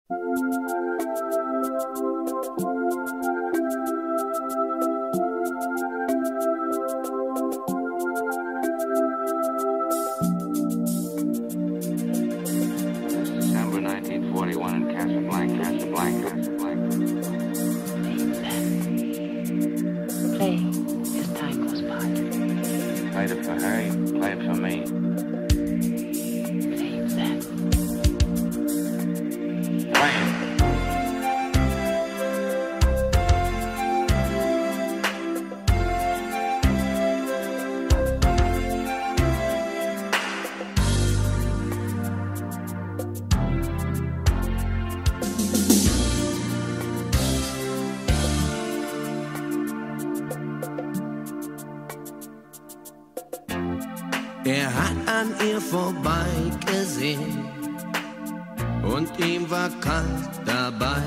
December 1941 in Casablanca, Casablanca, Casablanca. Play as time goes by. Played it for her, you play it for me. Play that. Play it. Er hat an ihr vorbeigesehen und ihm war kalt dabei.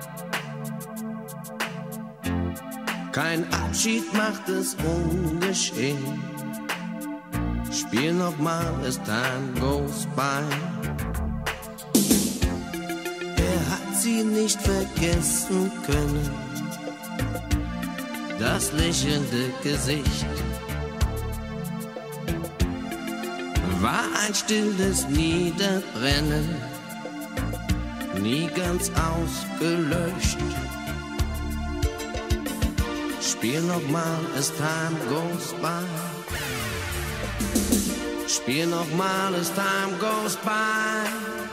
Kein Abschied macht es ungeschehen. Spiel nochmal, as time goes by. Er hat sie nicht vergessen können, das lächelnde Gesicht war ein stilles Niederbrennen, nie ganz ausgelöscht. Spiel nochmal, as time goes by. Spiel nochmal, as time goes by.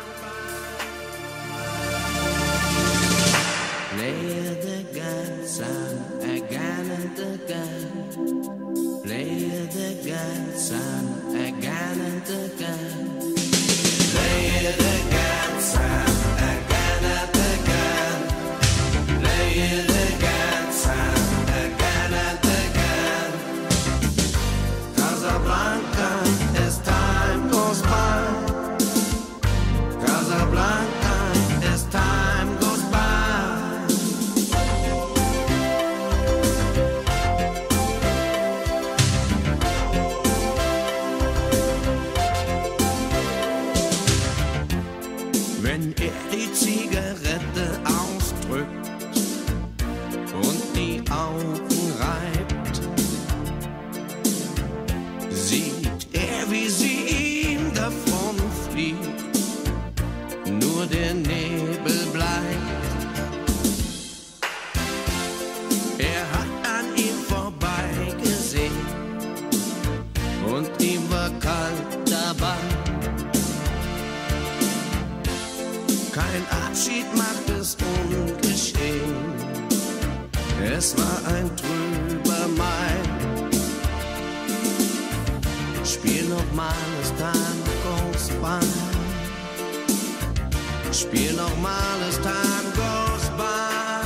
Play it again, son, again and again. Play it again, son, again and again. Play it again, son, again and again. Play it again, son, again and again. Casablanca, as time goes by. Casablanca, as time goes by. Wenn er die Zigarette ausdrückt und die Augen reibt, sieht er, wie sie ihm davon fliegt, nur der Nebel bleibt. Er hat an ihm vorbeigesehen und ihm war kalt dabei. Kein Abschied macht es ungeschehen. Es war ein trüber Mai. Spiel nochmal, as time goes by. Spiel nochmal, as time goes by.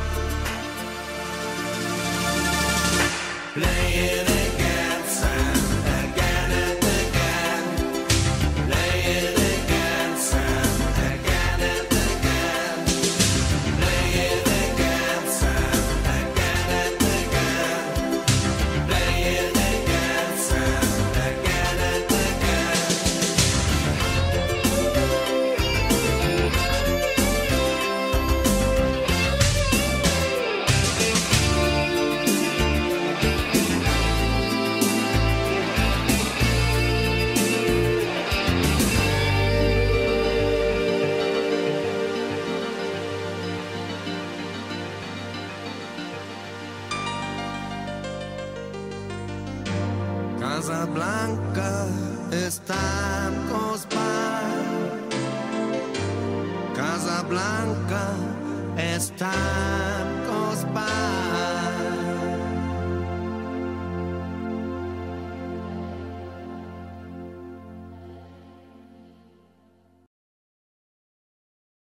Play it again, son, again and again. Play it again, son, again and again. Play it again, son, again and again. Play it again, son, again and again. Casablanca, as time goes by. Casablanca, as time goes by.